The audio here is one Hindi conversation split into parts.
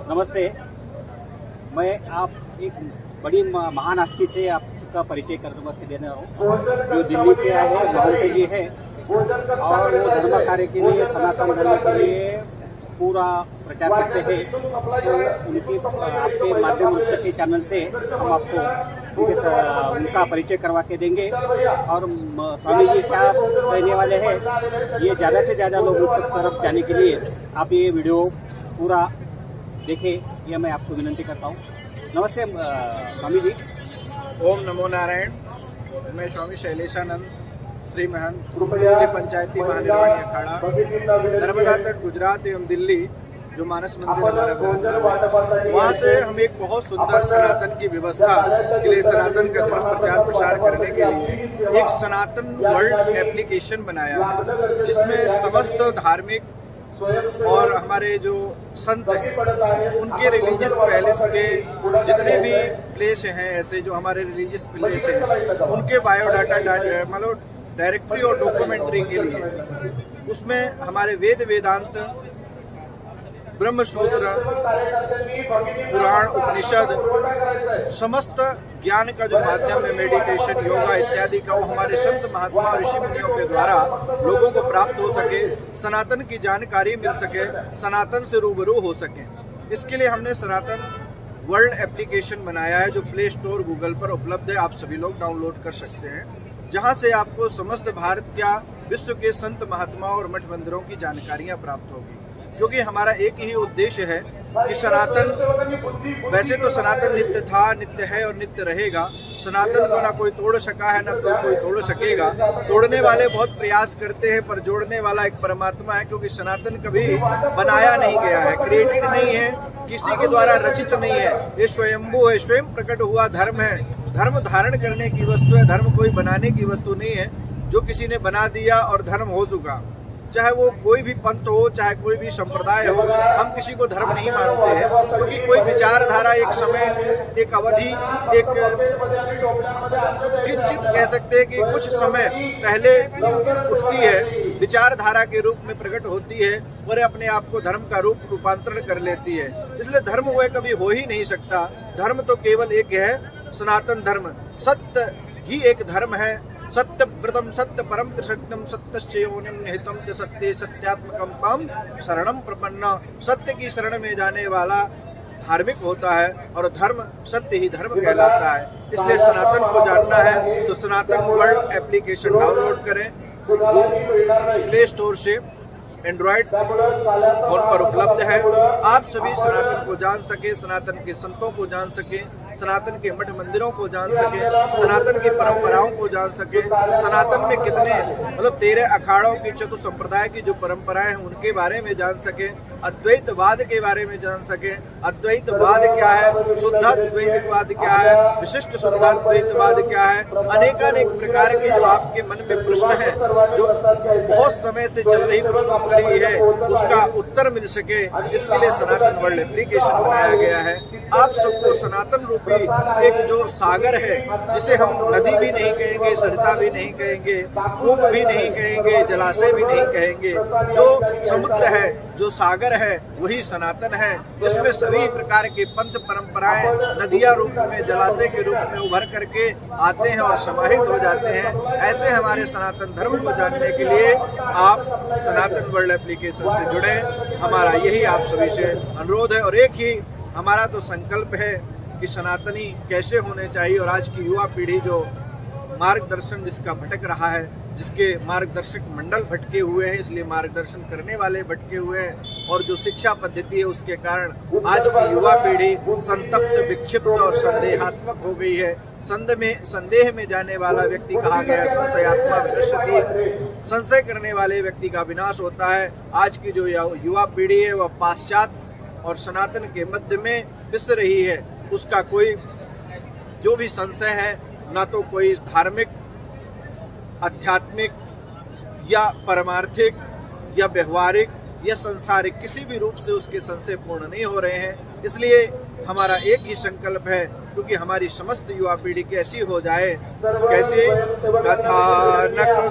नमस्ते। मैं आप एक बड़ी महान हस्ती से आपका परिचय करके देने हूँ, जो दिल्ली से आए हैं, महंत जी है, और वो धर्म कार्य के लिए, सनातन धर्म के लिए पूरा प्रचार करते हैं। तो उनकी आपके माध्यम के चैनल से हम आपको उनका परिचय करवा के देंगे। और स्वामी जी क्या कहने वाले हैं, ये ज़्यादा से ज़्यादा लोगों की तरफ जाने के लिए आप ये वीडियो पूरा देखें, यह मैं आपको विनती करता हूँ। नमस्ते स्वामी जी। ओम नमो नारायण। मैं स्वामी शैलेशानंद श्री महंत श्री पंचायती महानिर्वाणी अखाड़ा नर्मदा तट गुजरात एवं दिल्ली, जो मानस मंदिर हमारा है, वहाँ से हम एक बहुत सुंदर सनातन की व्यवस्था के लिए, सनातन का धर्म प्रचार प्रसार करने के लिए एक सनातन वर्ल्ड एप्लीकेशन बनाया, जिसमें समस्त धार्मिक और हमारे जो संत हैं उनके रिलीजियस पैलेस के जितने भी प्लेस हैं, ऐसे जो हमारे रिलीजियस प्लेस हैं, उनके बायोडाटा मतलब डायरेक्टरी और डॉक्यूमेंट्री के लिए उसमें हमारे वेदांत, ब्रह्मसूत्र, पुराण, उपनिषद, समस्त ज्ञान का जो माध्यम है, मेडिटेशन, योगा इत्यादि का, वो हमारे संत महात्मा और ऋषि मुनियों के द्वारा लोगों को प्राप्त हो सके, सनातन की जानकारी मिल सके, सनातन से रूबरू हो सके। इसके लिए हमने सनातन वर्ल्ड एप्लीकेशन बनाया है, जो प्ले स्टोर, गूगल पर उपलब्ध है। आप सभी लोग डाउनलोड कर सकते हैं, जहां से आपको समस्त भारत का, विश्व के संत महात्मा और मठ मंदिरों की जानकारियां प्राप्त होगी। क्योंकि हमारा एक ही उद्देश्य है कि सनातन, वैसे तो सनातन नित्य था, नित्य है और नित्य रहेगा। सनातन को ना कोई तोड़ सका है, ना तो कोई तोड़ सकेगा। तोड़ने वाले बहुत प्रयास करते हैं, पर जोड़ने वाला एक परमात्मा है। क्योंकि सनातन कभी बनाया नहीं गया है, क्रिएटेड नहीं है, किसी के द्वारा रचित नहीं है। ये स्वयंभू है, स्वयं प्रकट हुआ धर्म है। धर्म धारण करने की वस्तु है, धर्म कोई बनाने की वस्तु नहीं है, जो किसी ने बना दिया और धर्म हो चुका। चाहे वो कोई भी पंथ हो, चाहे कोई भी संप्रदाय हो, हम किसी को धर्म नहीं मानते हैं। क्योंकि कोई विचारधारा एक समय, एक अवधि, एक किंचित कह सकते हैं कि कुछ समय पहले उठती है, विचारधारा के रूप में प्रकट होती है और अपने आप को धर्म का रूपांतरण कर लेती है। इसलिए धर्म वह कभी हो ही नहीं सकता। धर्म तो केवल एक है, सनातन धर्म। सत्य ही एक धर्म है। सत्य व्रतम सत्य परम त्रिसत्यम सत्यस्योनिम निहितम च सत्ये सत्यात्मकम तम शरणम प्रपन्न। सत्य की शरण में जाने वाला धार्मिक होता है, और धर्म सत्य ही धर्म कहलाता है। इसलिए सनातन को जानना है तो सनातन वर्ल्ड एप्लीकेशन डाउनलोड करें, वो प्ले स्टोर से एंड्रॉयड फोन पर उपलब्ध है। आप सभी सनातन को जान सके, सनातन के संतों को जान सके, सनातन के मठ मंदिरों को जान सके, सनातन की परंपराओं को जान सके, सनातन में कितने मतलब 13 अखाड़ों की, चतुर संप्रदाय की जो परंपराएं हैं उनके बारे में जान सके, अद्वैतवाद के बारे में जान सके। अद्वैतवाद क्या है, शुद्धाद्वैतवाद क्या है, विशिष्ट शुद्धाद्वैतवाद क्या है, अनेकानेक प्रकार के जो आपके मन में प्रश्न है, जो बहुत समय से चल रही प्रश्नोत्तरी है, उसका उत्तर मिल सके। इसके लिए सनातन वर्ल्ड एप्लीकेशन बनाया गया है। आप सबको सनातन रूपी एक जो सागर है, जिसे हम नदी भी नहीं कहेंगे, सरिता भी नहीं कहेंगे, कूप भी नहीं कहेंगे, जलाशय भी नहीं कहेंगे, जो समुद्र है, जो सागर है, वही सनातन है। इसमें सभी प्रकार के पंथ परंपराएं नदियां रूप में, जलाशय के रूप में उभर करके आते हैं और समाहित हो जाते हैं। ऐसे हमारे सनातन धर्म को जानने के लिए आप सनातन वर्ल्ड एप्लीकेशन से जुड़े। हमारा यही आप सभी से अनुरोध है, और एक ही हमारा तो संकल्प है कि सनातनी कैसे होने चाहिए। और आज की युवा पीढ़ी जो मार्गदर्शन जिसका भटक रहा है, जिसके मार्गदर्शक मंडल भटके हुए हैं, इसलिए मार्गदर्शन करने वाले भटके हुए हैं, और जो शिक्षा पद्धति है उसके कारण आज की युवा पीढ़ी संतप्त, विक्षिप्त और संदेहात्मक हो गई है। संदेह में जाने वाला व्यक्ति कहा गया है संशयात्मा विनश्यति। संशय करने वाले व्यक्ति का विनाश होता है। आज की जो युवा पीढ़ी है वह पाश्चात्य और सनातन के मध्य में पिस रही है। उसका कोई जो भी संशय है, ना तो कोई धार्मिक, आध्यात्मिक या परमार्थिक या व्यवहारिक या संसारिक, किसी भी रूप से उसके संशय पूर्ण नहीं हो रहे हैं। इसलिए हमारा एक ही संकल्प है, क्योंकि हमारी समस्त युवा पीढ़ी कैसी हो जाए, कैसे कथानक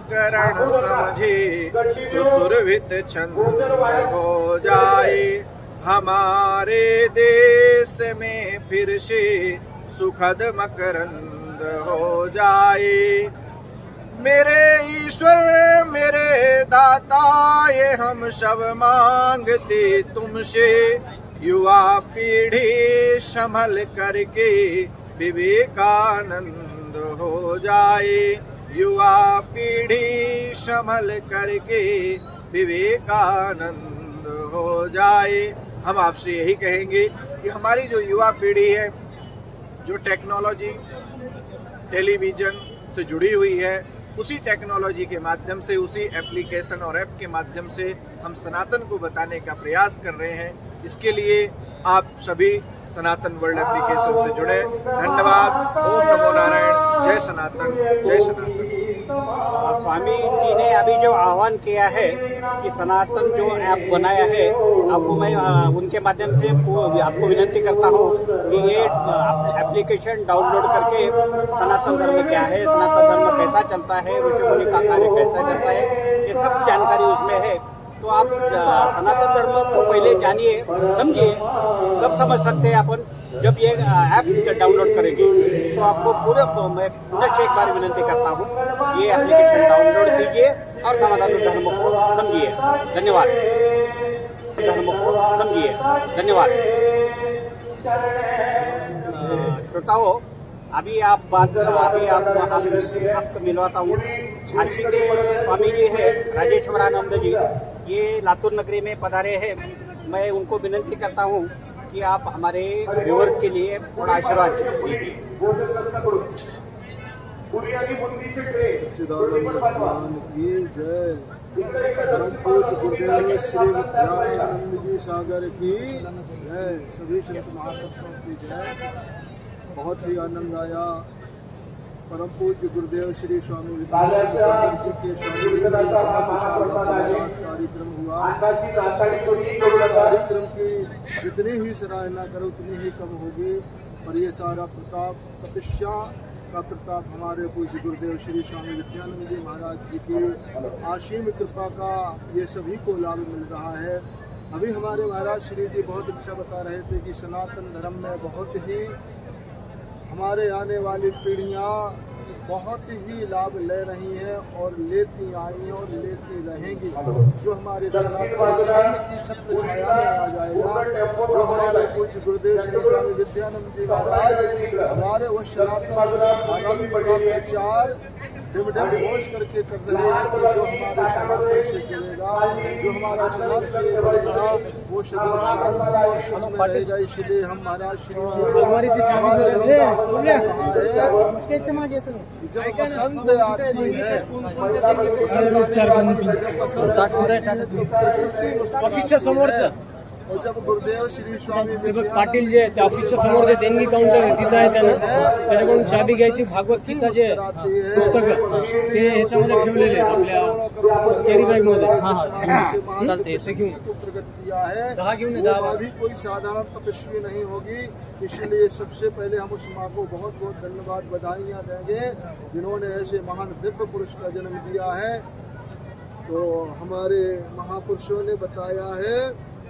व्याकरण समझे तो सुरभित छंद हो जाए। हमारे देश में फिर से सुखद मकरंद हो जाए। मेरे ईश्वर मेरे दाता ये हम सब मांगते तुमसे, युवा पीढ़ी संभल करके विवेकानंद हो जाए। युवा पीढ़ी संभल करके विवेकानंद हो जाए। हम आपसे यही कहेंगे कि हमारी जो युवा पीढ़ी है, जो टेक्नोलॉजी टेलीविज़न से जुड़ी हुई है, उसी टेक्नोलॉजी के माध्यम से, उसी एप्लीकेशन और ऐप के माध्यम से हम सनातन को बताने का प्रयास कर रहे हैं। इसके लिए आप सभी सनातन वर्ल्ड एप्लीकेशन से जुड़े। धन्यवाद। ओम नमो नारायण। जय सनातन, जय सनातन। स्वामी जी ने अभी जो आह्वान किया है कि सनातन जो ऐप बनाया है, आपको मैं उनके माध्यम से आपको विनंती करता हूँ कि ये एप्लीकेशन डाउनलोड करके सनातन धर्म क्या है, सनातन धर्म कैसा चलता है, ऋषि मुनि का कार्य कैसा चलता है, ये सब जानकारी उसमें है। तो आप सनातन धर्म को पहले जानिए, समझिए। कब समझ सकते हैं अपन? जब ये ऐप डाउनलोड करेंगे। तो आपको मैं पुनः एक बार विनंती करता हूँ, ये एप्लीकेशन डाउनलोड कीजिए और सनातन धर्म को समझिए। धन्यवाद। धर्म को समझिए। धन्यवाद। श्रोताओं, अभी आपको मिलवाता हूँ। झांसी के स्वामी जी है राजेश्वरानंद जी, ये लातूर नगरी में पधारे हैं। मैं उनको विनंती करता हूँ कि आप हमारे व्यूअर्स के लिए थोड़ा आशीर्वाद दीजिए। सच्चिदानंद भगवान की जय। परम पूज्य गुरुदेव श्री विद्यानंद जी सागर की जय। सभी संत महापुरुषों की जय। बहुत ही आनंद आया। परम पूज्य गुरुदेव श्री स्वामी विद्यानंद सागर जी के स्वामी कार्यक्रम हुआ। कार्यक्रम की जितनी ही सराहना करो उतनी ही कम होगी। और ये सारा प्रताप, तपस्या का प्रताप हमारे पूज्य गुरुदेव श्री स्वामी विद्यानंद जी महाराज जी की असीम कृपा का ये सभी को लाभ मिल रहा है। अभी हमारे महाराज श्री जी बहुत अच्छा बता रहे थे कि सनातन धर्म में बहुत ही हमारे आने वाली पीढ़ियाँ बहुत ही लाभ ले रही हैं और लेती आई हैं और लेती रहेंगी। जो हमारे सनातन धर्म की छत्र छाया में आ जाएगा, जो हमारे पूज्य गुरुदेव श्री स्वामी विद्यानंद जी महाराज हमारे वो सनातन धर्म का प्रचार डिमडम घोष करके कर रहे हैं कि जो हमारे सनातन से जुड़ेगा, जो हमारा सनातन बढ़ेगा, वो सदा शांति से शुद्ध में रहेगा। इसलिए हम महाराज श्री जब पसंद आती है, और जब गुरुदेव श्री स्वामी पाटील जे त्या ऑफिसच्या समोर जे देणगी काउंटर तिथं आहे त्याच्याकडून चाबी घ्यायची, भागवत गीता जे पुस्तकं ते ह्याच्यामध्ये ठेवलेले आपल्या कॅरी बॅग मध्ये चालते, ऐसे घेऊन प्रकट किया है। 10 घेऊन अभी कोई साधारण तपस्वी नहीं होगी। इसलिए सबसे पहले हम उस माँ को बहुत बहुत धन्यवाद, बधाइयाँ देंगे जिन्होंने ऐसे महान दिव्य पुरुष का जन्म दिया है। तो हमारे महापुरुषों ने बताया है,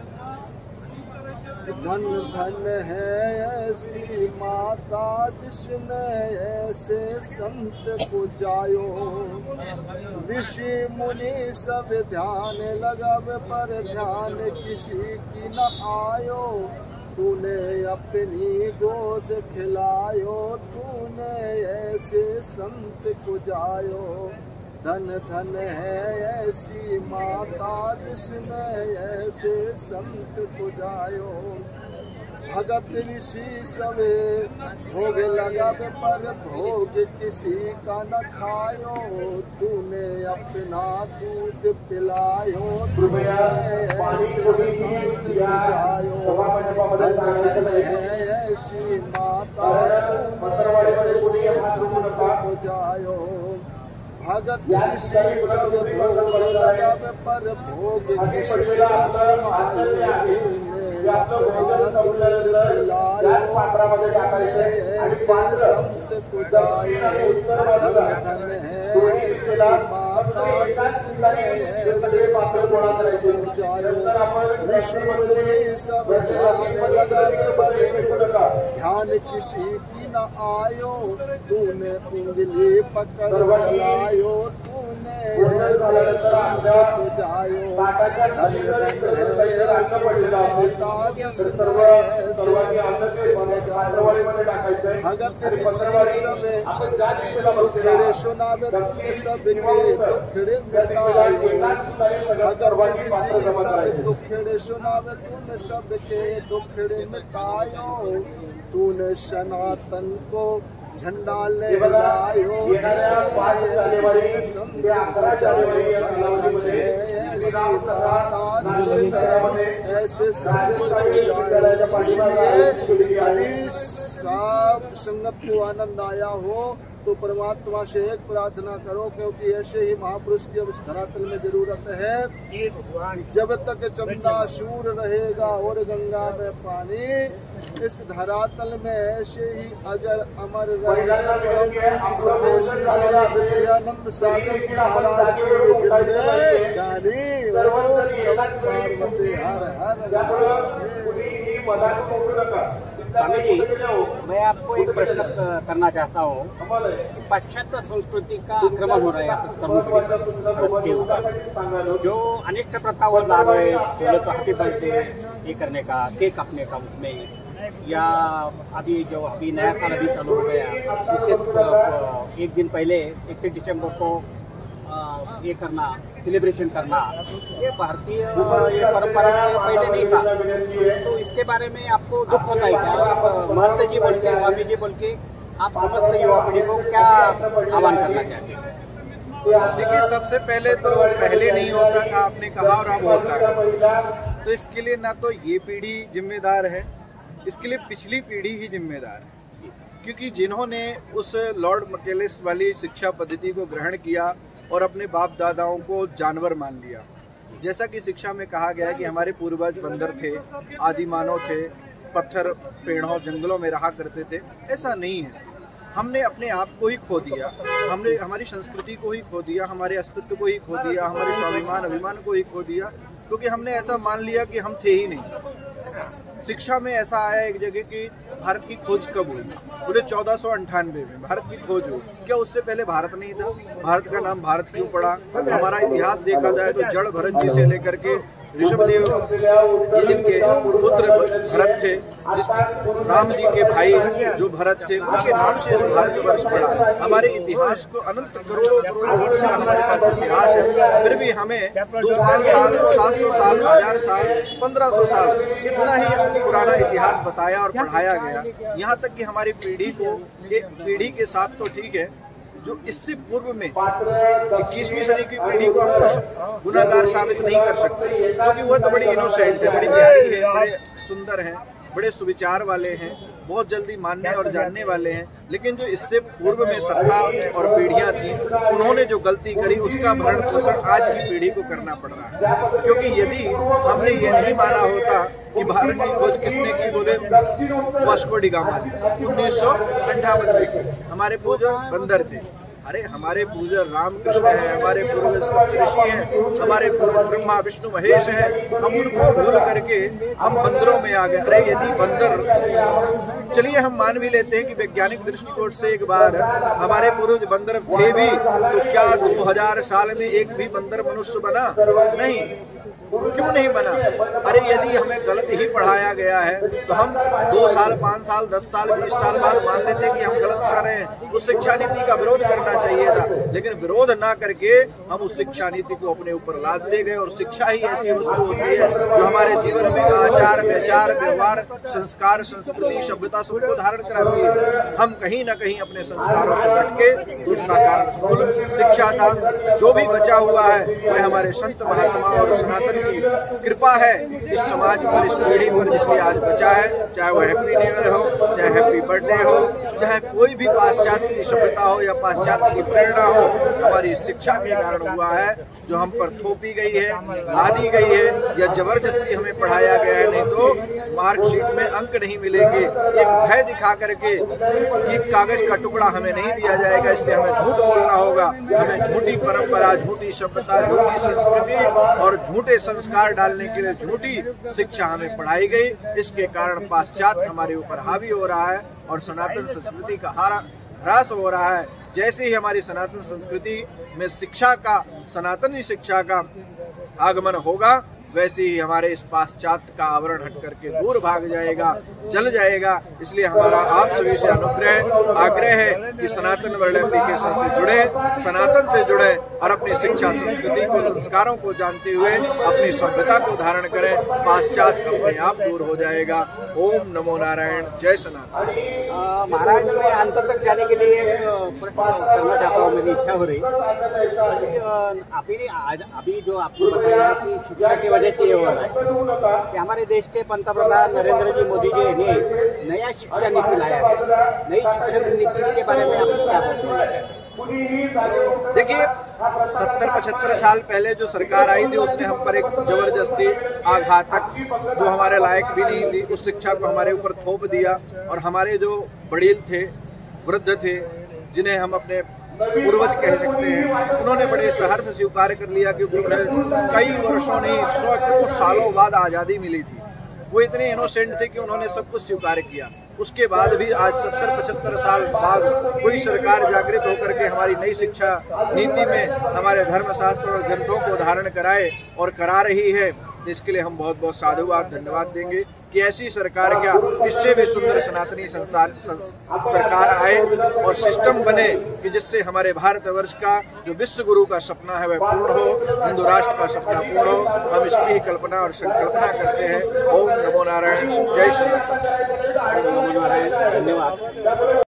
धन धन है ऐसी माता जिसने ऐसे संत को जायो। ऋषि मुनि सब ध्यान लगावे पर ध्यान किसी की न आयो। तूने अपनी गोद खिलायो, तूने ऐसे संत को जायो। धन धन है ऐसी माता जिसने ऐसे संत को जायो। भगत ऋषि सवे भोग लगावे पर भोग किसी का न खायो। तूने अपना दूध पिलायो, तूने ऐसे संत को जायो। धन धन है ऐसी माता ऐसे संत को जायो। भगत ऋषि सब भोग लगावे पर भोग किसी का न खायो। ऐसे संत को जायो। धन धन है ऐसी माता माता जिसने ऐसे जायो ऋषि मुनि सब ध्यान लगा ध्यान किसी की न आयो तूने उंगली पकड़ चलायो तूने ऐसे संगत जायो धन धन है ऐसी माता जिसने ऐसे भगत ऋषि सबे दुखड़े सुनावे तुम सबके दुखड़े मिटायो भगत ऋषि सब दुखड़े सुनावे तूने सबके दुखड़े मिटायो तूने सनातन को झंडा लहरायो ऐसे सब संगत को आनंद आया हो तो परमात्मा से एक प्रार्थना करो, क्योंकि ऐसे ही महापुरुष की अब इस धरातल में जरूरत है। जब तक चंदा सूर रहेगा और गंगा में पानी, इस धरातल में ऐसे ही अजर अमर रहेगा। विद्यानंद सागर महाराज स्वामी जी, मैं आपको एक प्रश्न करना चाहता हूँ। पाश्चात्य संस्कृति का आक्रमण हो रहा है भारत के ऊपर, जो अनिष्ट प्रथा वो ला रहे हैं। पहले तो हैप्पी बर्थडे ये करने का, केक काटने का उसमें, या अभी जो अभी नया साल अभी चालू हो गया उसके एक दिन पहले 31 दिसंबर को ये करना, सेलिब्रेशन करना, ये भारतीय ये परंपरा पहले नहीं था। तो इसके बारे में आपको दुख होता है क्या? आप महंत जी बोल के, स्वामी जी बोल के आप समस्त युवा पीढ़ी को क्या आह्वान करना चाहते हैं? देखिए, सबसे पहले तो पहले नहीं होता था, आपने कहा, और अब होता है। तो इसके लिए ना तो ये पीढ़ी जिम्मेदार है, इसके लिए पिछली पीढ़ी ही जिम्मेदार है। क्योंकि जिन्होंने उस लॉर्ड मैकेलेस वाली शिक्षा पद्धति को ग्रहण किया और अपने बाप दादाओं को जानवर मान लिया, जैसा कि शिक्षा में कहा गया है कि हमारे पूर्वज बंदर थे, आदि मानव थे, पत्थर पेड़ों जंगलों में रहा करते थे, ऐसा नहीं है। हमने अपने आप को ही खो दिया, हमने हमारी संस्कृति को ही खो दिया, हमारे अस्तित्व को ही खो दिया, हमारे स्वाभिमान अभिमान को ही खो दिया, क्योंकि हमने ऐसा मान लिया कि हम थे ही नहीं। शिक्षा में ऐसा आया एक जगह कि भारत की खोज कब हुई? पूरे 1498 में भारत की खोज हुई। क्या उससे पहले भारत नहीं था? भारत का नाम भारत क्यों पड़ा? हमारा इतिहास देखा जाए तो जड़ भरत जी से लेकर के ऋषभदेव जिनके पुत्र भरत थे, जिस राम जी के भाई जो भरत थे, उनके नाम से भारतवर्ष पड़ा। हमारे इतिहास को अनंत करोड़ों करोड़ों वर्ष का हमारे पास इतिहास है, फिर भी हमें 2000 साल, 700 साल, 1000 साल, 1500 साल इतना ही पुराना इतिहास बताया और पढ़ाया गया। यहाँ तक कि हमारी पीढ़ी को, एक पीढ़ी के साथ तो ठीक है, जो इससे पूर्व में 21वीं सदी की पीढ़ी को हम गुनाहगार साबित नहीं कर सकते, क्योंकि वह तो बड़ी इनोसेंट है, बड़ी प्यारी है, बड़े सुंदर हैं, बड़े सुविचार वाले हैं, बहुत जल्दी मानने और जानने वाले हैं। लेकिन जो इससे पूर्व में सत्ता और पीढ़ियां थी, उन्होंने जो गलती करी उसका भरण पोषण आज की पीढ़ी को करना पड़ रहा है। क्योंकि यदि हमने ये नहीं माना होता कि भारत की खोज किसने की, बोले वास्को डी गामा ने 1958 में की। हमारे पूर्वज बंदर थे। अरे हमारे पूर्वज रामकृष्ण है, हमारे पूर्वज सप्तऋषि हैं, हमारे पूर्वज ब्रह्मा विष्णु महेश हैं। हम उनको भूल करके हम बंदरों में आ गए। अरे यदि बंदर, चलिए हम मान भी लेते हैं कि वैज्ञानिक दृष्टिकोण से एक बार हमारे पूर्वज बंदर थे भी, तो क्या 2000 साल में एक भी बंदर मनुष्य बना? नहीं। क्यों नहीं बना? अरे यदि हमें गलत ही पढ़ाया गया है तो हम 2 साल, 5 साल, 10 साल, 20 साल बाद मान लेते हैं कि हम गलत पढ़ रहे हैं। उस शिक्षा नीति का विरोध करना चाहिए था, लेकिन विरोध ना करके हम उस शिक्षा नीति को अपने ऊपर लादते गए। और शिक्षा ही ऐसी वस्तु होती है जो हमारे जीवन में आचार, विचार, व्यवहार, संस्कार, संस्कृति, सभ्यता सबको धारण कराती है। हम कहीं ना कहीं अपने संस्कारों से भटके, तो उसका कारण मूल शिक्षा था। जो भी बचा हुआ है वह हमारे संत महात्मा और सनातन की कृपा है इस समाज पर, इस पीढ़ी पर, जिसलिए आज बचा है। चाहे वो हैप्पी न्यू ईयर हो, चाहे हैप्पी बर्थडे हो, चाहे कोई भी पाश्चात्य की सभ्यता हो या पाश्चात्य की प्रेरणा हो, हमारी शिक्षा के कारण हुआ है। जो हम पर थोपी गई है, लादी गई है या जबरदस्ती हमें पढ़ाया गया है। नहीं तो मार्कशीट में अंक नहीं मिलेंगे, एक भय दिखा करके कि कागज का टुकड़ा हमें नहीं दिया जाएगा, इसलिए हमें झूठ बोलना होगा। हमें झूठी परंपरा, झूठी सभ्यता, झूठी संस्कृति और झूठे संस्कार डालने के लिए झूठी शिक्षा हमें पढ़ाई गई। इसके कारण पाश्चात्य हमारे ऊपर हावी हो रहा है और सनातन संस्कृति का ह्रास हो रहा है। जैसे ही हमारी सनातन संस्कृति में शिक्षा का, सनातनी शिक्षा का आगमन होगा, वैसे ही हमारे इस पाश्चात्य का आवरण हट करके दूर भाग जाएगा, जल जाएगा। इसलिए हमारा आप सभी से आग्रह है कि सनातन वर्ल्ड एप्लीकेशन से जुड़े, सनातन से जुड़े और अपनी शिक्षा, संस्कृति को, संस्कारों को जानते हुए अपनी सभ्यता को धारण करें। पाश्चात्य अपने आप दूर हो जाएगा। ओम नमो नारायण, जय सनातन। महाराज, मैं अंत तक जाने के लिए एक प्रश्न करना चाहता हूँ, मेरी इच्छा हो रही। अभी जो आपने बताया कि शिक्षा की वजह से ये हो रहा है कि हमारे देश के पंतप्रधान नरेंद्र जी मोदी जी ने नया शिक्षा नीति लाया है। नई शिक्षा नीति के बारे में आप क्या बोलते हैं? देखिए, 70-75 साल पहले जो सरकार आई थी उसने हम पर एक जबरदस्ती, आघातक, जो हमारे लायक भी नहीं थी, उस शिक्षा को हमारे ऊपर थोप दिया। और हमारे जो बड़ील थे, वृद्ध थे, जिन्हें हम अपने पूर्वज कह सकते हैं, उन्होंने बड़े सहर्ष से स्वीकार कर लिया, क्योंकि उन्हें कई वर्षों नहीं, सैकड़ों सालों बाद आज़ादी मिली थी। वो इतने इनोसेंट थे कि उन्होंने सब कुछ स्वीकार किया। उसके बाद भी आज 70-75 साल बाद कोई सरकार जागृत होकर के हमारी नई शिक्षा नीति में हमारे धर्मशास्त्र और ग्रंथों को धारण कराए और करा रही है, इसके लिए हम बहुत बहुत साधुवाद, धन्यवाद देंगे कि ऐसी सरकार क्या, इससे भी सुंदर सनातनी सरकार आए और सिस्टम बने कि जिससे हमारे भारतवर्ष का जो विश्व गुरु का सपना है वह पूर्ण हो, हिंदू राष्ट्र का सपना पूर्ण हो। हम इसकी ही कल्पना और संकल्पना करते हैं। ओम नमो नारायण, जय सनातन। धन्यवाद।